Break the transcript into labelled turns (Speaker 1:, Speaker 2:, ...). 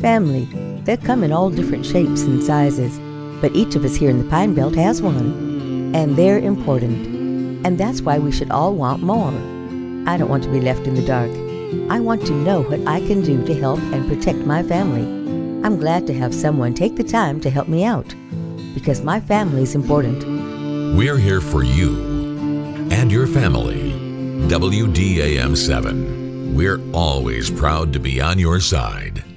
Speaker 1: Family. They come in all different shapes and sizes, but each of us here in the Pine Belt has one. And they're important. And that's why we should all want more. I don't want to be left in the dark. I want to know what I can do to help and protect my family. I'm glad to have someone take the time to help me out, because my family is important.
Speaker 2: We're here for you and your family. WDAM 7. We're always proud to be on your side.